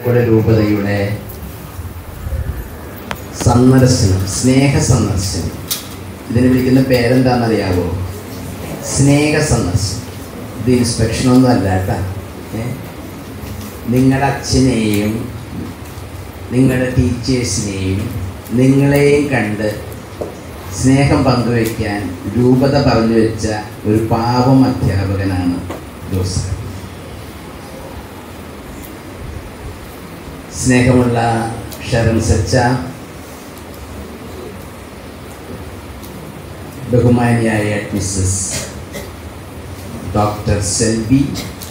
ഇരിഞ്ഞാലക്കുട രൂപതയുടെ സന്ദർശനം, സ്നേഹ സന്ദർശനം. ഇതിന് വിളിക്കുന്ന പേരെന്താണെന്നറിയാവോ? സ്നേഹ സന്ദർശനം. ഇത് ഇൻസ്പെക്ഷനൊന്നും അല്ല കേട്ടോ. നിങ്ങളുടെ അച്ഛനെയും നിങ്ങളുടെ ടീച്ചേഴ്സിനെയും നിങ്ങളെയും കണ്ട് സ്നേഹം പങ്കുവയ്ക്കാൻ രൂപത പറഞ്ഞു വെച്ച ഒരു പാവം അധ്യാപകനാണ് ജോസഫ്. സ്നേഹമുള്ള ഷരൺ സച്ച, ബഹുമാനിയായ മിസ്സസ് ഡോക്ടർ സെൽവി,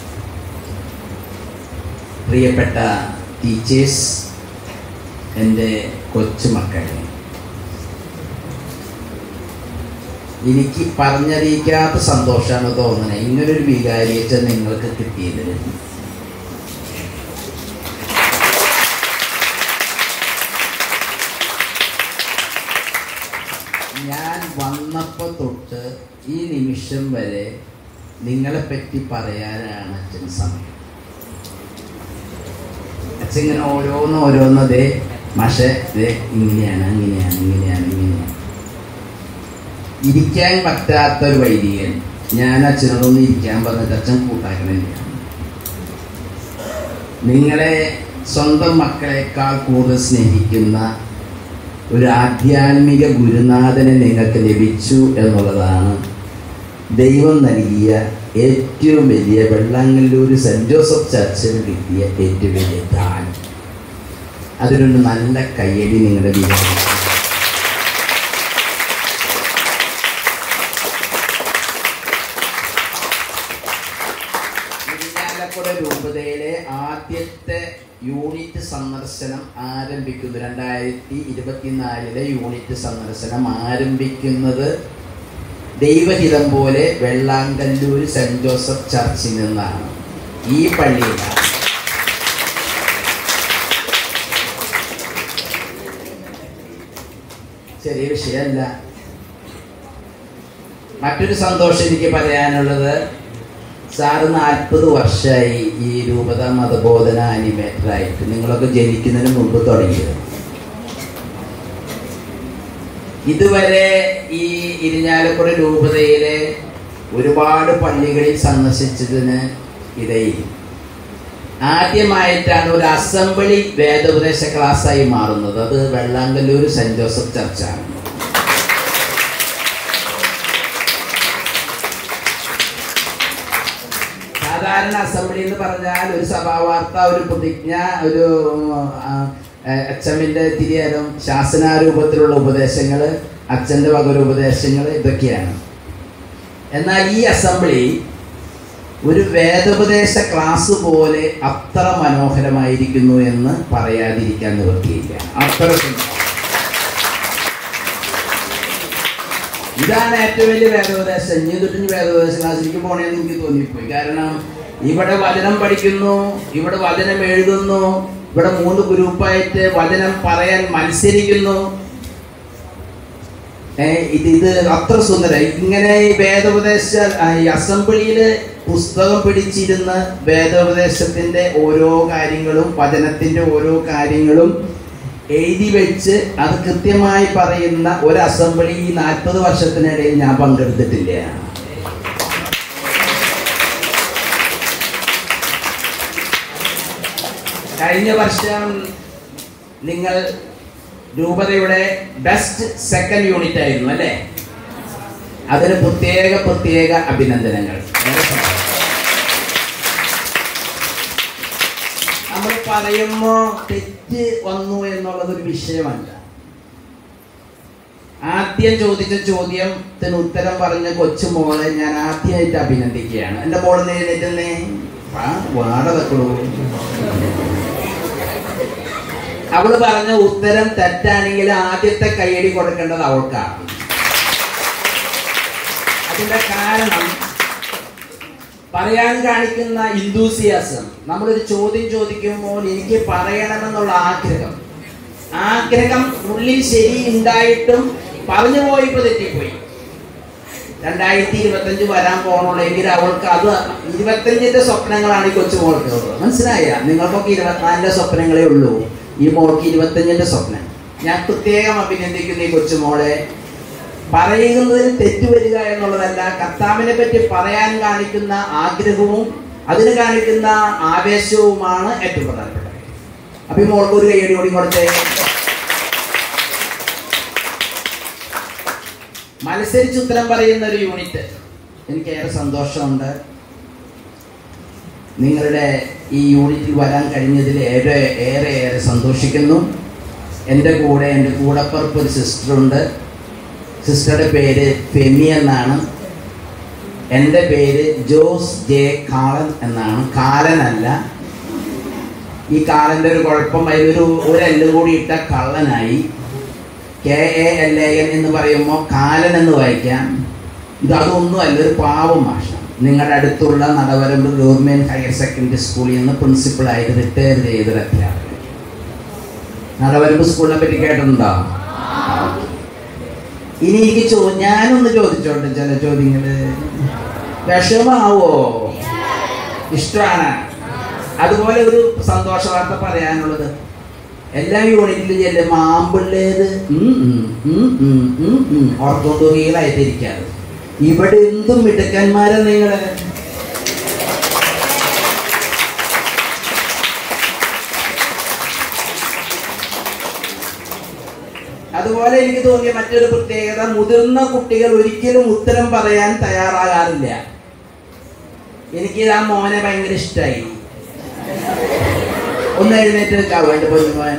പ്രിയപ്പെട്ട ടീച്ചേഴ്സ്, എൻ്റെ കൊച്ചുമക്കളെ, എനിക്ക് പറഞ്ഞറിയിക്കാത്ത സന്തോഷമാണ് തോന്നുന്നത് ഇങ്ങനൊരു വികാരിയച്ച നിങ്ങൾക്ക് കിട്ടിയതിൽ. ഞാൻ വന്നപ്പോൾ തൊട്ട് ഈ നിമിഷം വരെ നിങ്ങളെപ്പറ്റി പറയാനാണ് അച്ഛന് സമയം. അച്ഛൻ ഇങ്ങനെ ഓരോന്നതേ പക്ഷേ ഇങ്ങനെയാണ് അങ്ങനെയാണ് ഇങ്ങനെയാണ് ഇങ്ങനെയാണ്. ഇരിക്കാൻ പറ്റാത്തൊരു വൈദികൻ ഞാൻ അച്ഛനോടൊന്ന് ഇരിക്കാൻ പറഞ്ഞിട്ട് അച്ഛൻ കൂട്ടാക്കണില്ല. നിങ്ങളെ സ്വന്തം മക്കളെക്കാൾ കൂടുതൽ സ്നേഹിക്കുന്ന ഒരു ആധ്യാത്മിക ഗുരുനാഥനെ നിങ്ങൾക്ക് ലഭിച്ചു എന്നുള്ളതാണ് ദൈവം നൽകിയ ഏറ്റവും വലിയ, വെള്ളാങ്കല്ലൂർ സെൻറ് ജോസഫ് ചർച്ചിന് കിട്ടിയ ഏറ്റവും വലിയ ദാനം. അതിനൊരു നല്ല കയ്യടി നിങ്ങളുടെ വിചാരം. ഇരിഞ്ഞാലക്കുട രൂപതയിലെ ആദ്യത്തെ യൂണിറ്റ് സന്ദർശനം ആരംഭിക്കുന്നു. 2024 യൂണിറ്റ് സന്ദർശനം ആരംഭിക്കുന്നത് ദൈവഹിതം പോലെ വെള്ളാങ്കല്ലൂർ സെൻറ് ജോസഫ് ചർച്ചിൽ നിന്നാണ്. ഈ പള്ളിയിലാണ്. ചെറിയ വിഷയമല്ല. മറ്റൊരു സന്തോഷം എനിക്ക് പറയാനുള്ളത്, സാറ് 40 വർഷമായി ഈ രൂപത മതബോധന ആനിമേറ്ററായിട്ട്. നിങ്ങളൊക്കെ ജനിക്കുന്നതിന് മുമ്പ് തുടങ്ങിയത്. ഇതുവരെ ഈ ഇരിഞ്ഞാലക്കുട രൂപതയിലെ ഒരുപാട് പള്ളികളിൽ സന്ദർശിച്ചതിന് ഇടയിൽ ആദ്യമായിട്ടാണ് ഒരു അസംബ്ലി വേദോപദേശ ക്ലാസ്സായി മാറുന്നത്. അത് വെള്ളാങ്കല്ലൂർ സെൻറ് ജോസഫ് ചർച്ചാണ്. സാധാരണ അസംബ്ലി എന്ന് പറഞ്ഞാൽ ഒരു സഭാവാർത്ത, ഒരു പ്രതിജ്ഞ, ഒരു അച്ഛൻ്റെ തിരിയാരം, ശാസനാരൂപത്തിലുള്ള ഉപദേശങ്ങൾ, അച്ഛൻ്റെ വകരു ഉപദേശങ്ങൾ, ഇതൊക്കെയാണ്. എന്നാൽ ഈ അസംബ്ലി ഒരു വേദോപദേശ ക്ലാസ് പോലെ അത്ര മനോഹരമായിരിക്കുന്നു എന്ന് പറയാതിരിക്കാൻ നിവൃത്തിയില്ല. അത്ര ഇതാണ് ഏറ്റവും വലിയ വേദോപദേശം. ഇനി തൊട്ടിന് വേദോപദേശ ക്ലാസ്സിലേക്ക് പോകണമെന്ന് എനിക്ക് തോന്നിപ്പോയി. കാരണം ഇവിടെ വചനം പഠിക്കുന്നു, ഇവിടെ വചനം എഴുതുന്നു, ഇവിടെ 3 ഗ്രൂപ്പായിട്ട് വചനം പറയാൻ മത്സരിക്കുന്നു. ഇത് അത്ര സുന്ദരം. ഇങ്ങനെ ഈ വേദോപദേശ ഈ അസംബ്ലിയിൽ പുസ്തകം പിടിച്ചിരുന്ന് വേദോപദേശത്തിന്റെ ഓരോ കാര്യങ്ങളും, വചനത്തിന്റെ ഓരോ കാര്യങ്ങളും എഴുതി വെച്ച് അത് കൃത്യമായി പറയുന്ന ഒരു അസംബ്ലി ഈ 40 വർഷത്തിനിടയിൽ ഞാൻ പങ്കെടുത്തിട്ടില്ല. കഴിഞ്ഞ വർഷം നിങ്ങൾ രൂപതയുടെ ബെസ്റ്റ് സെക്കൻഡ് യൂണിറ്റ് ആയിരുന്നു അല്ലേ? അതിന് പ്രത്യേക അഭിനന്ദനങ്ങൾ. നമ്മൾ പറയുമ്പോൾ തെറ്റ് വന്നു എന്നുള്ളതൊരു വിഷയമല്ല. ആദ്യം ചോദിച്ച ചോദ്യത്തിന് ഉത്തരം പറഞ്ഞ കൊച്ചുമോളെ ഞാൻ ആദ്യമായിട്ട് അഭിനന്ദിക്കുകയാണ്. എൻ്റെ മോള് നേരിട്ടേ വാടകക്കുള്ളൂ. അവള് പറഞ്ഞ ഉത്തരം തെറ്റാണെങ്കിൽ ആദ്യത്തെ കയ്യടി കൊടുക്കേണ്ടത് അവൾക്കാണ്. അതിന്റെ കാരണം പറയാൻ കാണിക്കുന്ന ഇന്തൂസിയാസം. നമ്മളൊരു ചോദ്യം ചോദിക്കുമ്പോൾ എനിക്ക് പറയണമെന്നുള്ള ആഗ്രഹം ഉള്ളിൽ ശരി ഉണ്ടായിട്ടും പറഞ്ഞു പോയിപ്പോ തെറ്റിപ്പോയി. 2025 വരാൻ പോകണുള്ളെങ്കിൽ അവൾക്ക് അത് 25ന്റെ സ്വപ്നങ്ങളാണ് ഈ കൊച്ചുമോൾക്ക് ഉള്ളത്. മനസ്സിലായ? നിങ്ങൾക്കൊക്കെ 24ന്റെ സ്വപ്നങ്ങളേ ഉള്ളൂ. ഈ മോൾക്ക് 25ന്റെ സ്വപ്നം. ഞാൻ പ്രത്യേകം അഭിനന്ദിക്കുന്നു ഈ കൊച്ചുമോളെ. പറയുന്നതിൽ തെറ്റുവരിക എന്നുള്ളതല്ല, കർത്താവിനെ പറ്റി പറയാൻ കാണിക്കുന്ന ആഗ്രഹവും അതിന് കാണിക്കുന്ന ആവേശവുമാണ് ഏറ്റവും പ്രധാനപ്പെട്ടത്. അപ്പൊ ഈ മോൾക്ക് ഒരു കൈയടി കൂടി കൊടുത്തേ. മത്സരിച്ച് ഉത്തരം പറയുന്ന ഒരു യൂണിറ്റ്. എനിക്കേറെ സന്തോഷമുണ്ട്. നിങ്ങളുടെ ഈ യൂണിറ്റിൽ വരാൻ കഴിഞ്ഞതിൽ ഏറെ സന്തോഷിക്കുന്നു. എൻ്റെ കൂടപ്പുറപ്പ് ഒരു സിസ്റ്ററുണ്ട്. സിസ്റ്ററുടെ പേര് ഫെമി എന്നാണ്. എൻ്റെ പേര് ജോസ് ജെ കാളൻ എന്നാണ്. കാലനല്ല. ഈ കാലൻ്റെ ഒരു കുഴപ്പം, ഒരു എല്ലും കൂടി ഇട്ട കള്ളനായി. KALAN എന്ന് പറയുമ്പോൾ കാലൻ എന്ന് വായിക്കാം. അതൊന്നുമല്ല, ഒരു പാവം ഭാഷ. നിങ്ങളുടെ അടുത്തുള്ള നടവരമ്പ് ഗവൺമെന്റ് ഹയർ സെക്കൻഡറി സ്കൂളിൽ നിന്ന് പ്രിൻസിപ്പളായിട്ട് റിട്ടയർ ചെയ്തൊരു അധ്യാപകൻ. നടവരമ്പ് സ്കൂളിനെ പറ്റി കേട്ടിട്ടുണ്ടോ? ഇനി എനിക്ക് ഞാനൊന്ന് ചോദിച്ചോട്ടെ ചില ചോദ്യങ്ങള്. വിഷമാവോ? ഇഷ്ടമാണ്. അതുപോലെ ഒരു സന്തോഷ വാർത്ത പറയാനുള്ളത്, എല്ലാ യൂണിറ്റിലും ചെല്ലുമ്പോൾ ആമ്പിള്ളേര് ഓർത്തോണ്ടുകീകളായിട്ടിരിക്കാറ്. ഇവിടെ എന്തും മിടുക്കന്മാരാ നിങ്ങള്. അതുപോലെ എനിക്ക് തോന്നിയ മറ്റൊരു പ്രത്യേകത, മുതിർന്ന കുട്ടികൾ ഒരിക്കലും ഉത്തരം പറയാൻ തയ്യാറാകാറില്ല. എനിക്ക് ആ മോനെ ഭയങ്കര ഇഷ്ടമായി. ഒന്ന് എഴുന്നേറ്റ് വെക്കാവോ എൻ്റെ പൊന്നുമോൻ?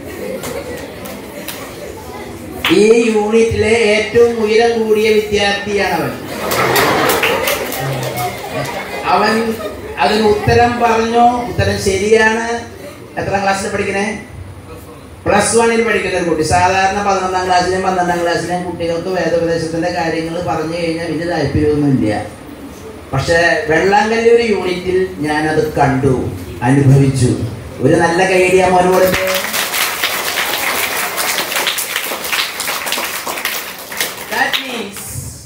ഈ യൂണിറ്റിലെ ഏറ്റവും ഉയരം കൂടിയ വിദ്യാർത്ഥിയാണ് അവൻ. അതിന് ഉത്തരം പറഞ്ഞോ? ഉത്തരം ശരിയാണ്. എത്രാം ക്ലാസ്സിൽ പഠിക്കണേ? +1 പഠിക്കുന്ന ഒരു കുട്ടി. സാധാരണ 11ാം ക്ലാസ്സിലും 12ാം ക്ലാസ്സിലും കുട്ടികൾക്ക് വേദോപദേശത്തിന്റെ കാര്യങ്ങൾ പറഞ്ഞു കഴിഞ്ഞാൽ വലിയ താല്പര്യമൊന്നുമില്ല. പക്ഷെ വെള്ളാങ്കല്ലൂർ യൂണിറ്റിൽ ഞാനത് കണ്ടു, അനുഭവിച്ചു. ഒരു നല്ല കൈഡിയ മോനോട്. That means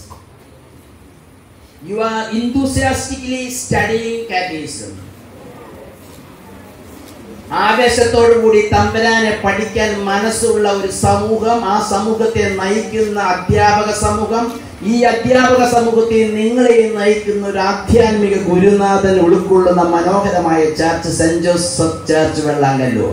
you are enthusiastically studying catechism. ആവേശത്തോടു കൂടി തമ്പുരാനെ പഠിക്കാൻ മനസ്സുള്ള ഒരു സമൂഹം, ആ സമൂഹത്തെ നയിക്കുന്ന അധ്യാപക സമൂഹം, ഈ അധ്യാപക സമൂഹത്തെ നിങ്ങളെയും നയിക്കുന്ന ഒരു ആധ്യാത്മിക ഗുരുനാഥൻ ഉൾക്കൊള്ളുന്ന മനോഹരമായ ചർച്ച് സെന്റ് ജോസഫ് ചർച്ച് വെള്ളാങ്കല്ലൂർ.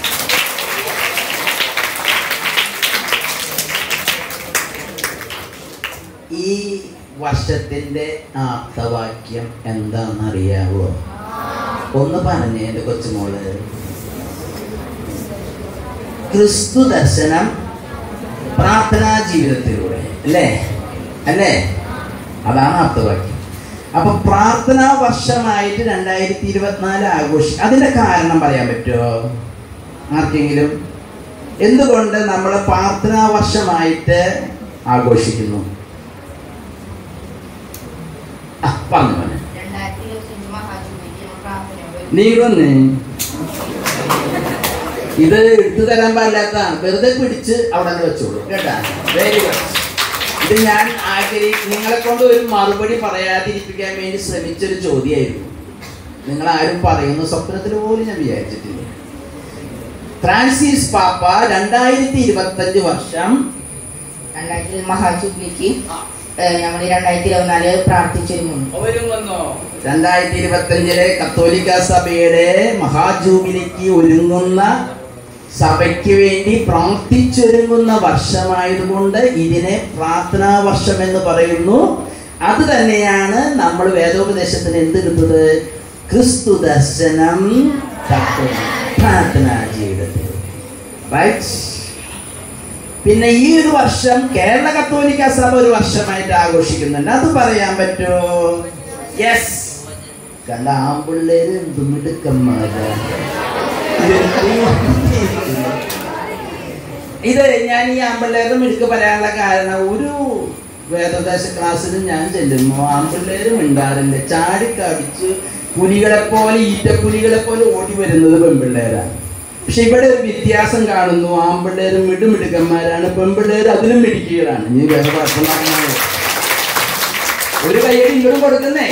ഈ വർഷത്തിന്റെ ആപ്തവാക്യം എന്താണെന്നറിയാവോ? ഒന്ന് പറഞ്ഞേ എൻ്റെ കൊച്ചുമോള്. ക്രിസ്തു ദർശനം പ്രാർത്ഥനാ ജീവിതത്തിലൂടെ അല്ലേ? അതാണ് ആപ്തവാക്യം. അപ്പൊ പ്രാർത്ഥനാ വർഷമായിട്ട് 2024 ആഘോഷിക്കും. അതിന്റെ കാരണം പറയാൻ പറ്റുമോ ആർക്കെങ്കിലും? എന്തുകൊണ്ട് നമ്മൾ പ്രാർത്ഥനാ വർഷമായിട്ട് ആഘോഷിക്കുന്നു? പറഞ്ഞു പോലെ നീ വന്ന് ഇത് എടുത്തു തരാൻ പാടില്ലാത്തതാണ്. വെറുതെ പിടിച്ച് അവിടെ വെച്ചോളൂ കേട്ടാ. Very good. ഇത് ഞാൻ നിങ്ങളെ കൊണ്ട് ഒരു മറുപടി പറയാതിരിപ്പിക്കാൻ വേണ്ടി ശ്രമിച്ചൊരു ചോദ്യമായിരുന്നു. നിങ്ങൾ ആരും പറയുന്ന സ്വപ്നത്തിൽ പോലും ഞാൻ വിചാരിച്ചിട്ടില്ല. ഫ്രാൻസിസ് പാപ്പ 2025 വർഷം മഹാജൂബിലിക്ക് നമ്മൾ 2024 പ്രാർത്ഥിച്ചിരുന്നു. 2025 കത്തോലിക്ക സഭയുടെ മഹാജൂബിലിക്ക് ഒരുങ്ങുന്ന, സഭയ്ക്ക് വേണ്ടി പ്രാർത്ഥിച്ചൊരുങ്ങുന്ന വർഷമായതുകൊണ്ട് ഇതിനെ പ്രാർത്ഥനാ വർഷം എന്ന് പറയുന്നു. അത് തന്നെയാണ് നമ്മൾ വേദോപദേശത്തിന് എന്തെടുത്തത്? ക്രിസ്തു ദർശനം പ്രാർത്ഥനാ ജീവിതത്തിൽ. റൈറ്റ്. പിന്നെ ഈ ഒരു വർഷം കേരള കത്തോലിക്ക സഭ ഒരു വർഷമായിട്ട് ആഘോഷിക്കുന്നുണ്ട്. അത് പറയാൻ പറ്റുമോ? യെസ്. കണ്ട ആമ്പിള്ളേര് എന്ത് മിടുക്കന്മാരാ. ഇത് ഞാൻ ഈ ആമ്പിള്ളേരുടെ മിടുക്ക് പറയാനുള്ള കാരണം, ഒരു വേദോപദേശ ക്ലാസ്സിൽ ഞാൻ ചെല്ലുമ്പോൾ ആമ്പിള്ളേരും ഉണ്ടാറില്ല. ചാടിക്കടിച്ച് പുലികളെ പോലെ, ഈറ്റപ്പുലികളെ പോലെ ഓടി വരുന്നത് പെൺപിള്ളേരാണ്. പക്ഷെ ഇവിടെ ഒരു വ്യത്യാസം കാണുന്നു. ആമ്പിള്ളേരും മിടുമിടുക്കന്മാരാണ്, പെൺപിള്ളേർ അതിലും മിടുക്കികളാണ്. ഇനി വേറെ കുഴപ്പമുണ്ടാകുന്നത് ഒരു കയ്യടി ഇങ്ങോട്ടും കൊടുക്കുന്നേ.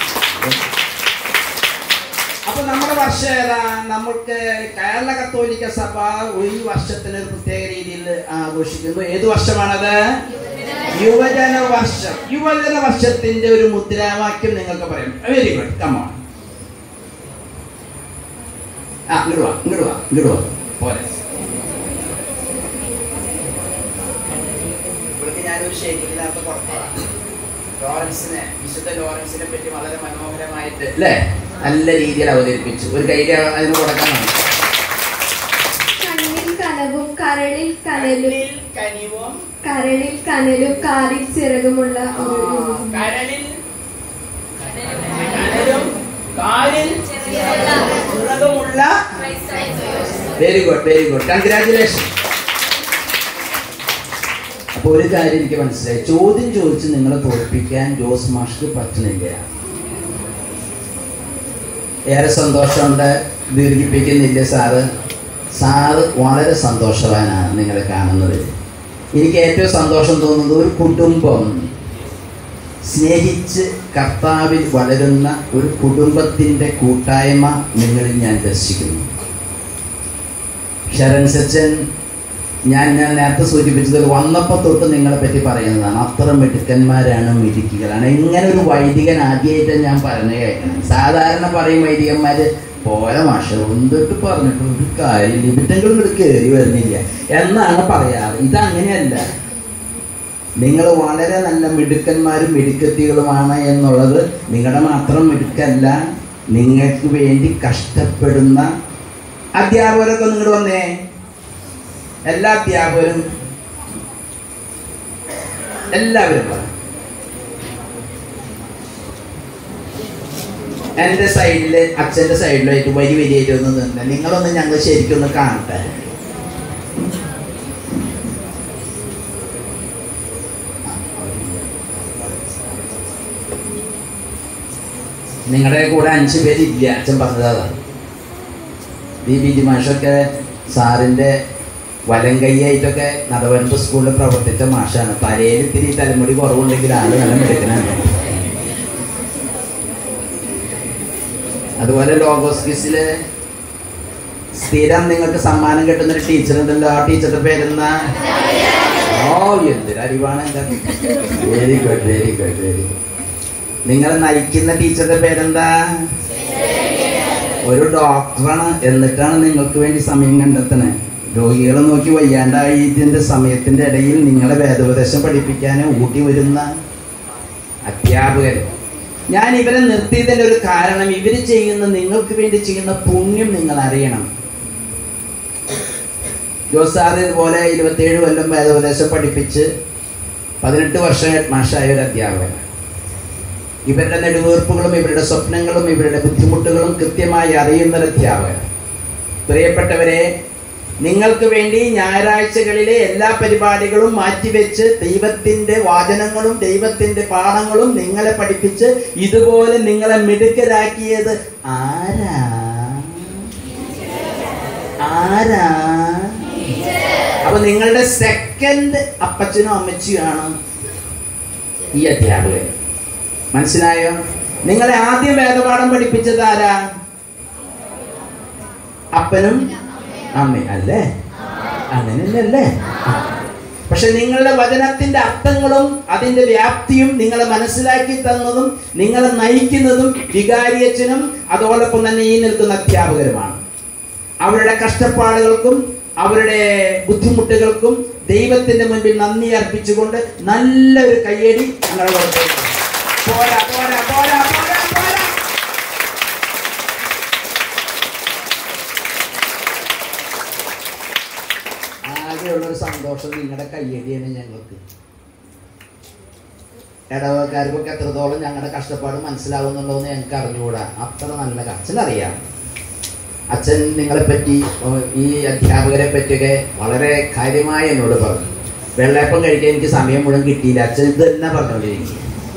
അപ്പൊ നമ്മുടെ വർഷം ഏതാ? നമുക്ക് കേരള കത്തോലിക്ക സഭ ഒരു വർഷത്തിന് ഒരു പ്രത്യേക രീതിയിൽ ആഘോഷിക്കുന്നു. ഏത് വർഷമാണത്? യുവജന വർഷം. യുവജന വർഷത്തിന്റെ ഒരു മുദ്രാവാക്യം നിങ്ങൾക്ക് പറയാം. Very good, come on. ഇങ്ങോട്ട് വാ പോലെ. ഇവർക്ക് ഞാനൊരു ഷേക്കിനകത്ത് കൊടുത്തതാണ്. വിശുദ്ധ ലോറൻസിനെ പറ്റി വളരെ മനോഹരമായിട്ട് അല്ലേ, നല്ല രീതിയിൽ അവതരിപ്പിച്ചു. ഒരു കൈയ്യ അതിന് കൊടുക്കാനാണ്. കണ്ണിൽ കനവും കരളിൽ കനലും കനിവും കരളിൽ കനലും കാലിൽ ചിറകുമുള്ള കരളിൽ കനലും കാലിൽ ചിറകുമുള്ള. Very good, congratulation. അപ്പൊ ഒരു കാര്യം എനിക്ക് മനസ്സിലായി. ചോദ്യം ചോദിച്ച് നിങ്ങളെ തോൽപ്പിക്കാൻ ജോസ് മാഷ്ക്ക് പറ്റുന്നില്ല. ഏറെ സന്തോഷമുണ്ട്, ദീർഘിപ്പിക്കുന്നില്ല സാറ്. സാറ് വളരെ സന്തോഷവാനാണ് നിങ്ങളെ കാണുന്നത്. എനിക്ക് ഏറ്റവും സന്തോഷം തോന്നുന്നത് ഒരു കുടുംബം സ്നേഹിച്ച് കർത്താവിൽ വളരുന്ന ഒരു കുടുംബത്തിൻ്റെ കൂട്ടായ്മ നിങ്ങളിൽ ഞാൻ ദർശിക്കുന്നു. ഷെറൻ സച്ചൻ, ഞാൻ നേരത്തെ സൂചിപ്പിച്ചത് വന്നപ്പോൾ തൊട്ട് നിങ്ങളെ പറ്റി പറയുന്നതാണ്. അത്ര മിടുക്കന്മാരാണ്, മിടുക്കികളാണ്. ഇങ്ങനെ ഒരു വൈദികൻ ആദ്യമായിട്ട് ഞാൻ പറഞ്ഞു കേൾക്കണം. സാധാരണ പറയും വൈദികന്മാർ പോലെ മാഷ എന്തൊട്ട് പറഞ്ഞിട്ട് ഒരു കാര്യം ലിമിറ്റെങ്കിലും ഇവിടെ കയറി വരുന്നില്ല എന്നാണ് പറയാറ്. ഇതങ്ങനെയല്ല. നിങ്ങൾ വളരെ നല്ല മിടുക്കന്മാരും മിടുക്കത്തികളുമാണ് എന്നുള്ളത് നിങ്ങളുടെ മാത്രം മിടുക്കല്ല, നിങ്ങൾക്ക് വേണ്ടി കഷ്ടപ്പെടുന്ന അധ്യാപകരൊക്കെ നിങ്ങൾ വന്നേ. എല്ലാ അധ്യാപകരും എല്ലാവരും എൻ്റെ സൈഡില് അച്ഛൻ്റെ സൈഡിലായിട്ട് വരിയായിട്ട് ഒന്ന് നിന്ന് നിങ്ങളൊന്ന് ഞങ്ങൾ ശരിക്കും ഒന്ന് കാണട്ടെ. നിങ്ങളുടെ കൂടെ 5 പേരില്ല, അച്ഛൻ പറഞ്ഞതാണ്. ബി മാഷൊക്കെ സാറിൻ്റെ വലം കൈയായിട്ടൊക്കെ നടവരമ്പ് സ്കൂളിൽ പ്രവർത്തിച്ച മാഷാണ്. തലയിൽ ഇത്തിരി തലമുടി കുറവുണ്ടെങ്കിൽ ആള് നല്ല മിടുക്കനാണ്. അതുപോലെ ലോഗോസ് ക്വിസില് സ്ഥിരം നിങ്ങൾക്ക് സമ്മാനം കിട്ടുന്നൊരു ടീച്ചർ ഉണ്ടല്ലോ. ആ ടീച്ചറുടെ പേരെന്താ? എന്തൊരു അറിവാണ്. Very good. നിങ്ങൾ നയിക്കുന്ന ടീച്ചറുടെ പേരെന്താ? ഒരു ഡോക്ടറാണ്. എന്നിട്ടാണ് നിങ്ങൾക്ക് വേണ്ടി സമയം കണ്ടെത്തണേ. രോഗികളെ നോക്കി വയ്യാണ്ടായി ഇതിൻ്റെ സമയത്തിൻ്റെ ഇടയിൽ നിങ്ങളെ വേദോപദേശം പഠിപ്പിക്കാൻ ഊട്ടി വരുന്ന അധ്യാപകർ. ഞാൻ ഇവരെ നിർത്തിയതിൻ്റെ ഒരു കാരണം, ഇവർ ചെയ്യുന്ന നിങ്ങൾക്ക് വേണ്ടി ചെയ്യുന്ന പുണ്യം നിങ്ങൾ അറിയണം. ജോസ് സാറ് ഇതുപോലെ 27 കൊല്ലം വേദോപദേശം പഠിപ്പിച്ച് 18 വർഷം ഹെഡ് മാഷായ ഒരു അധ്യാപകൻ. ഇവരുടെ നെടുവീർപ്പുകളും ഇവരുടെ സ്വപ്നങ്ങളും ഇവരുടെ ബുദ്ധിമുട്ടുകളും കൃത്യമായി അറിയുന്ന ഒരു അധ്യാപകൻ. പ്രിയപ്പെട്ടവരെ, നിങ്ങൾക്ക് വേണ്ടി ഞായറാഴ്ചകളിലെ എല്ലാ പരിപാടികളും മാറ്റിവെച്ച് ദൈവത്തിൻ്റെ വാചനങ്ങളും ദൈവത്തിൻ്റെ പാഠങ്ങളും നിങ്ങളെ പഠിപ്പിച്ച് ഇതുപോലെ നിങ്ങളെ മിടുക്കരാക്കിയത് ആരാ? അപ്പൊ നിങ്ങളുടെ സെക്കൻഡ് അപ്പച്ചനും അമ്മച്ചിയുമാണ് ഈ അധ്യാപകൻ. മനസ്സിലായോ? നിങ്ങളെ ആദ്യം വേദപാഠം പഠിപ്പിച്ചത് ആരാ? അപ്പനും അമ്മ അല്ലേ? അങ്ങനെയല്ലേ? പക്ഷെ നിങ്ങളുടെ വചനത്തിന്റെ അർത്ഥങ്ങളും അതിന്റെ വ്യാപ്തിയും നിങ്ങളെ മനസ്സിലാക്കി തന്നതും നിങ്ങളെ നയിക്കുന്നതും വികാരിയച്ഛനും അതോടൊപ്പം തന്നെ ഈ നിൽക്കുന്ന അധ്യാപകരുമാണ്. അവരുടെ കഷ്ടപ്പാടുകൾക്കും അവരുടെ ബുദ്ധിമുട്ടുകൾക്കും ദൈവത്തിന്റെ മുൻപിൽ നന്ദി അർപ്പിച്ചുകൊണ്ട് നല്ലൊരു കയ്യടി ഞങ്ങളുടെ പോരാ പോരാ പോരാ പോരാ പോരാ. ആകെയുള്ളൊരു സന്തോഷം നിങ്ങളുടെ കയ്യടിയാണ് ഞങ്ങൾക്ക്. ഇടവക്കാർക്കൊക്കെ എത്രത്തോളം ഞങ്ങളുടെ കഷ്ടപ്പാട് മനസ്സിലാവുന്നുണ്ടോ എന്ന് ഞങ്ങൾക്ക് അറിഞ്ഞുകൂടാ. അത്ര നല്ല അച്ഛനറിയാം. അച്ഛൻ നിങ്ങളെപ്പറ്റി, ഈ അധ്യാപകരെ പറ്റിയൊക്കെ വളരെ കാര്യമായി എന്നോട് പറഞ്ഞു. വെള്ളയപ്പം കഴിക്കാൻ എനിക്ക് സമയം മുഴുവൻ കിട്ടിയില്ല. അച്ഛൻ ഇത് തന്നെ പറഞ്ഞുകൊണ്ടിരിക്കും.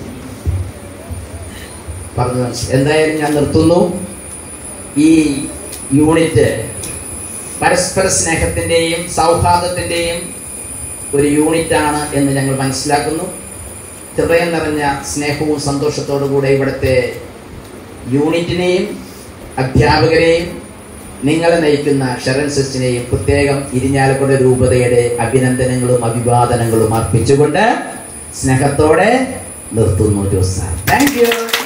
പറഞ്ഞു എന്തായാലും ഞാൻ നിർത്തുന്നു. ഈ യൂണിറ്റ് പരസ്പര സ്നേഹത്തിൻ്റെയും സൗഹാർദ്ദത്തിൻ്റെയും ഒരു യൂണിറ്റാണ് എന്ന് ഞങ്ങൾ മനസ്സിലാക്കുന്നു. ഹൃദയം നിറഞ്ഞ സ്നേഹവും സന്തോഷത്തോടു കൂടെ ഇവിടുത്തെ യൂണിറ്റിനെയും അധ്യാപകരെയും നിങ്ങളെ നയിക്കുന്ന ഷെറൻ സിസ്റ്റിനെയും പ്രത്യേകം ഇരിഞ്ഞാലക്കുട രൂപതയുടെ അഭിനന്ദനങ്ങളും അഭിവാദനങ്ങളും അർപ്പിച്ചുകൊണ്ട് സ്നേഹത്തോടെ നിർത്തുന്നു ജോസ് സാർ. Thank you.